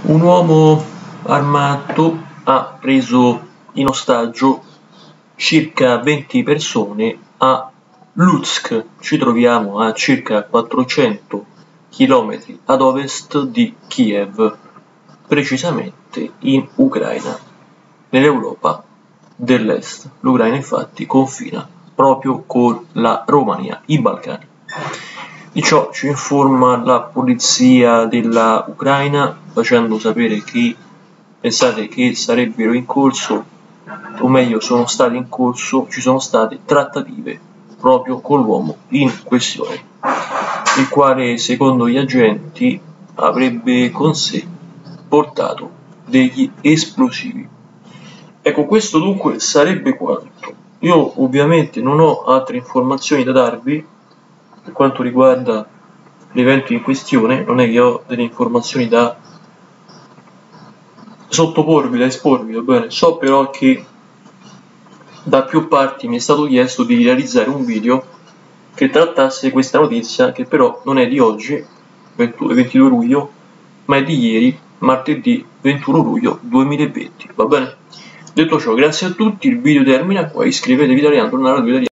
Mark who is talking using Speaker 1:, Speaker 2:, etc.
Speaker 1: Un uomo armato ha preso in ostaggio circa 20 persone a Lutsk. Ci troviamo a circa 400 km ad ovest di Kiev, precisamente in Ucraina, nell'Europa dell'Est. L'Ucraina infatti confina proprio con la Romania, i Balcani. Di ciò ci informa la polizia della Ucraina, facendo sapere che pensate che sarebbero in corso, o meglio sono state in corso, ci sono state trattative proprio con l'uomo in questione, il quale secondo gli agenti avrebbe con sé portato degli esplosivi. Ecco, questo dunque sarebbe quanto. Io ovviamente non ho altre informazioni da darvi per quanto riguarda l'evento in questione, non è che ho delle informazioni da sottoporvi, da esporvi, va bene? So però che da più parti mi è stato chiesto di realizzare un video che trattasse questa notizia, che però non è di oggi, 22 luglio, ma è di ieri, martedì 21 luglio 2020, va bene? Detto ciò, grazie a tutti, il video termina qua, iscrivetevi italiano, tornare al video italiano.